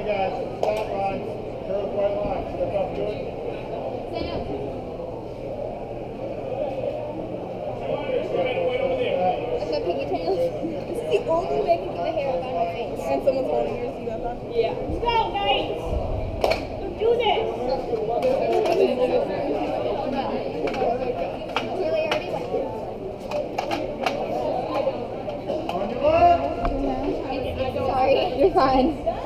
guys. Flat line. Curve right line. Step up to it. That's my pigtails. This is the only way I can get the hair out of my face. And someone's holding yours, you got that? Yeah. Let's go, guys! Let's do this! Really already went. On your mark. Sorry. You're fine.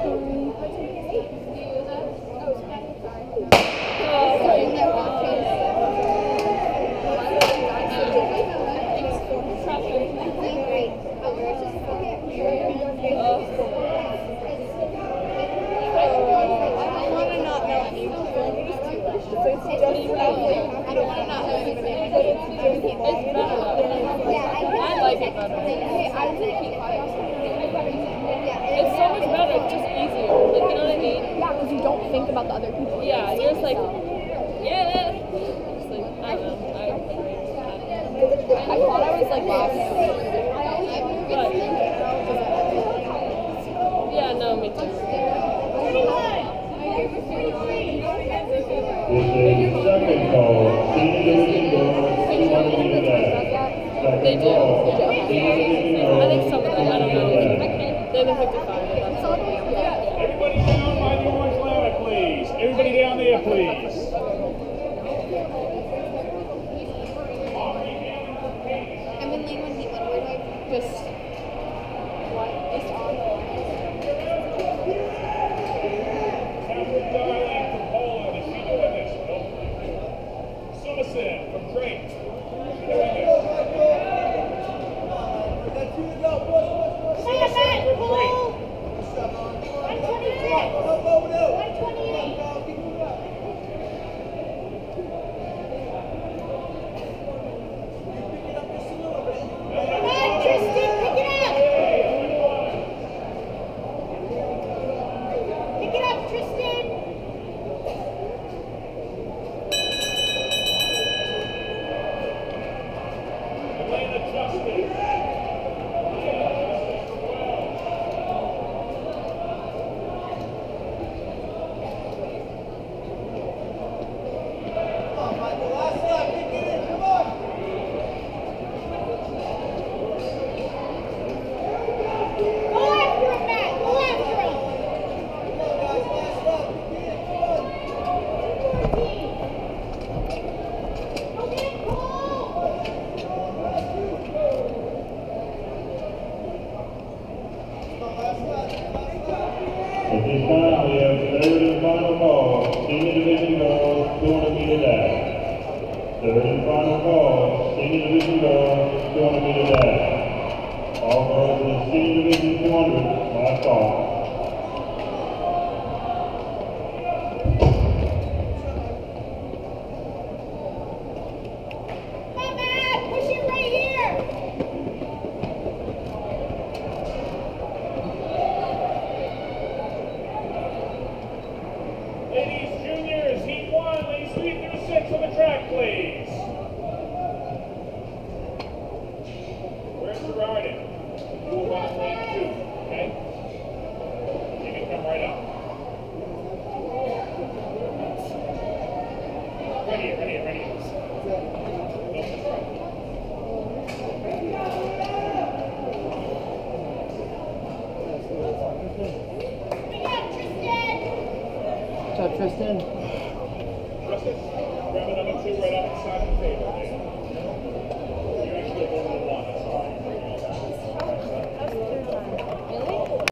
It's so much better, it's just easier. Like, you know what I mean? Yeah, because you don't think about the other people. Yeah, you're just like, yeah. Just like, I don't know. I thought I was like lost. But, yeah, no, me too. This is second call. Senior division girls. 200 meter dash. They Second do. call. I Senior division girls. think some of them, I don't know. 200 meter dash. They're the 55. That's all. Everybody down by the orange ladder, please. Everybody down there, please. I'm in lane 1D1. Where do I Just what? Just on. Catherine Darling from Poland. Is she doing this? Nope. Summerson from Drake. Is she doing this? Summerson from Drake. 126! 128! Come on, Tristan, pick it up! Pick it up, Tristan! Elena Justice. Go after him, Matt! Go after him! Go get Cole! At this time, we have third and final call. Senior division girls, 200 meter dash. Third and final call. Senior division girls, 200 meter dash. All girls in the senior division 200, last call. Come on, Matt! Push it right here! Ladies, juniors, heat 1, ladies 3 through 6 on the track, please. Where's Gerardin? You will run lane 2, okay? You can come right up. Ready. Pick up, Tristan! What's up, Tristan? Justice, grab a number 2 right up.